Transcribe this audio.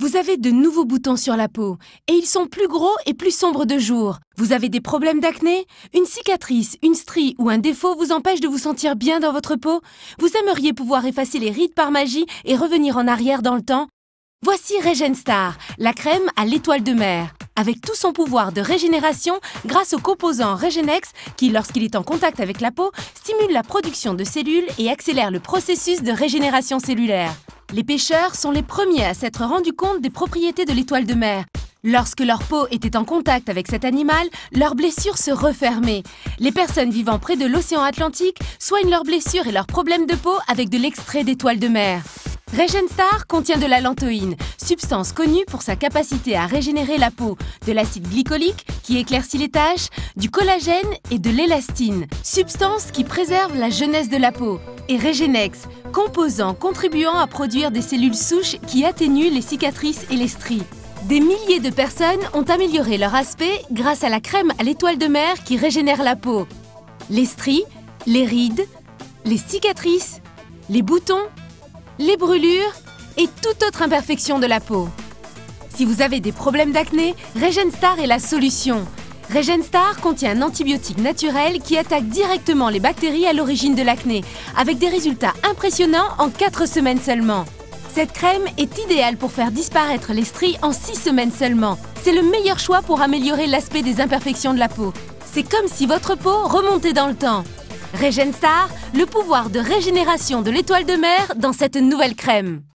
Vous avez de nouveaux boutons sur la peau et ils sont plus gros et plus sombres de jour. Vous avez des problèmes d'acné? Une cicatrice, une strie ou un défaut vous empêche de vous sentir bien dans votre peau? Vous aimeriez pouvoir effacer les rides par magie et revenir en arrière dans le temps? Voici Régène-Star, la crème à l'étoile de mer. Avec tout son pouvoir de régénération grâce au composant Régénex qui, lorsqu'il est en contact avec la peau, stimule la production de cellules et accélère le processus de régénération cellulaire. Les pêcheurs sont les premiers à s'être rendus compte des propriétés de l'étoile de mer. Lorsque leur peau était en contact avec cet animal, leurs blessures se refermaient. Les personnes vivant près de l'océan Atlantique soignent leurs blessures et leurs problèmes de peau avec de l'extrait d'étoile de mer. Régène-Star contient de la lantoïne, substance connue pour sa capacité à régénérer la peau, de l'acide glycolique qui éclaircit les taches, du collagène et de l'élastine, substance qui préserve la jeunesse de la peau, et Régénex, composant contribuant à produire des cellules souches qui atténuent les cicatrices et les stries. Des milliers de personnes ont amélioré leur aspect grâce à la crème à l'étoile de mer qui régénère la peau. Les stries, les rides, les cicatrices, les boutons, les brûlures et toute autre imperfection de la peau. Si vous avez des problèmes d'acné, Régène-Star est la solution. Régène-Star contient un antibiotique naturel qui attaque directement les bactéries à l'origine de l'acné, avec des résultats impressionnants en 4 semaines seulement. Cette crème est idéale pour faire disparaître les stries en 6 semaines seulement. C'est le meilleur choix pour améliorer l'aspect des imperfections de la peau. C'est comme si votre peau remontait dans le temps. Régène-Star, le pouvoir de régénération de l'étoile de mer dans cette nouvelle crème.